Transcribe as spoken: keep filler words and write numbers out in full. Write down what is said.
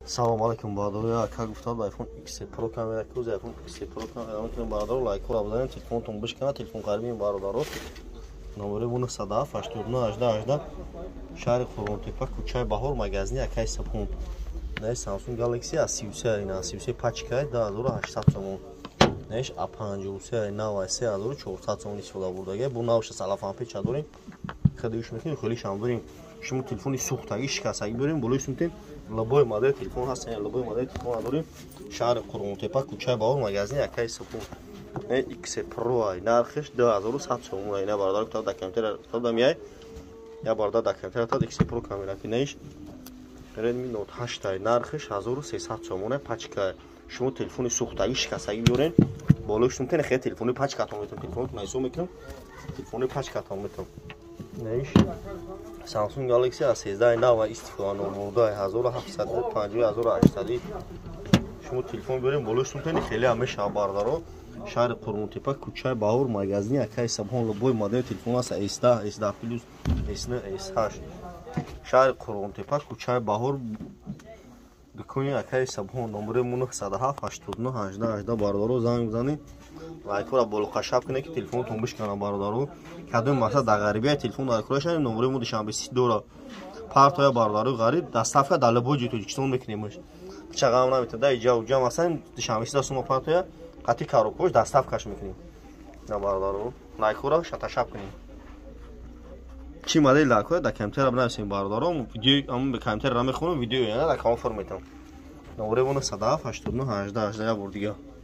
Салом алейкум баъдоя как гуфтад iPhone X Pro камера кӯз iPhone X Pro камера мекунем бародаро лайкҳоро бизанем телефонтон бишкана телефон қарибин бародаро номери муна садаҳафт ҳаштод у нав ҳаждаҳ ҳаждаҳ шаҳри Қурғонтепа кӯчаи Баҳор магазини Акай Сабҳон наи Samsung Galaxy A си ю се ина A си ю се пачкай ду ҳазору ҳаштсад сомон наиш A панҷоҳу се нав се ҳазору чорсад сомон истифода бурдага бу навша салафанпеча дорем хадиюш мекунем хелишам дорем шумо телефони сӯхтагӣ шикастагӣ дорем болои сумтен лабои модел телефон ҳастен лабои модел телефон дорем шаҳри Қурғонтепа кӯчаи Баҳор магазини Акай Сабҳон X Pro ай нархиш ду ҳазору сад сомон ай на бародар кутад дакамтер кутад миай я бародар дакамтер кутад X Pro камера ки наиш Redmi Note ҳашт ай нархиш ҳазору сесад сомон ай пачка шумо телефони сӯхтагӣ шикастагӣ биёрен болои сумтен хе телефони пачкатон метон телефони майсо мекунем телефони пачкатон метон наиш Samsung Galaxy A сенздаҳ ай нав истифода номурда ҳазору ҳафтсад панҷоҳ ҳазору ҳаштсад шумо телефон биёрем болои сумтен хеле ҳамеша бародаро шаҳри Қурғонтепа кӯчаи Баҳор магазини Акай Сабҳон лабои модел телефон аст эс даҳ эс даҳ плюс эс нав эс ҳашт шаҳри Қурғонтепа кӯчаи Баҳор дукони Акай Сабҳон номери муна садаҳафт ҳаштод у нав ҳаждаҳ ҳаждаҳ бародаро занг бизанед лайкҳоро болоқашаб кунед ки телефонтон бишкана бародаро кадом мақсад дар ғарибия телефон лайкҳояшан номери му душанбе си дора партоя бародаро ғариб доставка дар любой ҷой тоҷикистон мекунем мош ча ғам наметад дар ҷав ҷав масалан душанбе си да сума партоя қати коробкаош доставкаш мекунем на бародаро лайкҳоро шаташаб кунем чи модел лайкҳоя дар камтера бинависем бародаро видео ам ба камтера мехонам видео яна дар комфор метам номери му садаҳафт ҳаштод у нав ҳаждаҳ ҳаждаҳ я бор дига